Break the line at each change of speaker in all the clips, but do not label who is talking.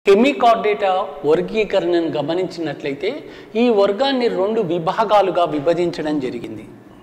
Hemichordata వర్గీకరణను గమనించినట్లయితే ఈ వర్గాన్ని 2 విభాగాలుగా విభజించడం జరిగింది.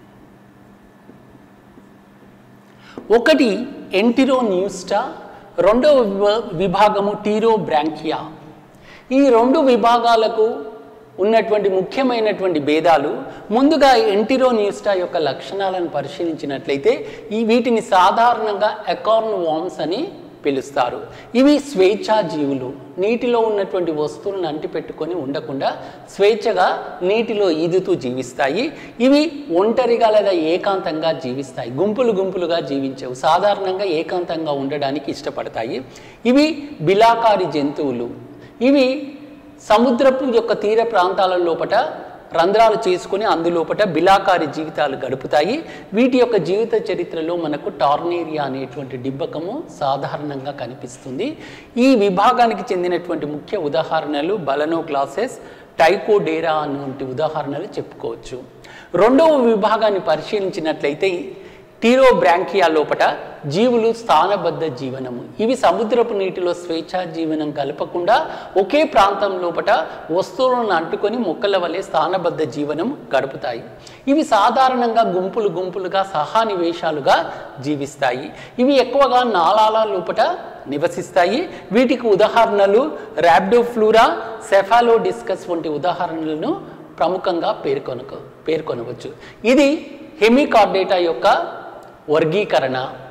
ఒకటి ఎంటిరోన్యూస్టా, రెండవ విభాగము టీరోబ్రాంకియా. ఈ 2 విభాగాలకు ఉన్నటువంటి ముఖ్యమైనటువంటి భేదాలు, ముందుగా ఎంటిరోన్యూస్టా యొక్క లక్షణాలను పరిశీలించినట్లయితే వీటిని సాధారణంగా ఎకార్న్ వార్మ్స్ అని పిలుస్తారు. ఇవి స్వేచ్ఛా జీవులు, నీటిలో ఉన్నటువంటి వస్తువులను అంటిపెట్టుకొని ఉండకుండా స్వేచ్ఛగా నీటిలో ఈదుతూ జీవిస్తాయి. ఇవి ఒంటరిగా లేదా ఏకాంతంగా జీవిస్తాయి, గుంపులుగా జీవించవు, సాధారణంగా ఏకాంతంగా ఉండడానికి ఇష్టపడతాయి. ఇవి బిలాకారి జంతువులు. ఇవి సముద్రపు యొక్క తీర ప్రాంతాల లోపల రంధ్రాలు చేసుకుని అందులోపట బిలాకారి జీవితాలు గడుపుతాయి. వీటి యొక్క జీవిత చరిత్రలో మనకు టార్నేరియా అనేటువంటి డిబ్బకము సాధారణంగా కనిపిస్తుంది. ఈ విభాగానికి చెందినటువంటి ముఖ్య ఉదాహరణలు బలనోక్లాసెస్, టైకోడేరా అనేటువంటి ఉదాహరణలు చెప్పుకోవచ్చు. రెండవ విభాగాన్ని పరిశీలించినట్లయితే టీరోబ్రాంకియా లోపట జీవులు స్థానబద్ధ జీవనము. ఇవి సముద్రపు నీటిలో స్వేచ్ఛా జీవనం కలపకుండా ఒకే ప్రాంతం లోపట వస్తువులను అంటుకొని మొక్కల వలె స్థానబద్ధ జీవనం గడుపుతాయి. ఇవి సాధారణంగా గుంపులుగా సహానివేశాలుగా జీవిస్తాయి. ఇవి ఎక్కువగా నాళాల లోపట నివసిస్తాయి. వీటికి ఉదాహరణలు ర్యాబ్డోఫ్లూరా, సెఫాలోడిస్కస్ వంటి ఉదాహరణలను ప్రముఖంగా పేర్కొనవచ్చు. ఇది హెమికార్డేటా యొక్క వర్గీకరణ.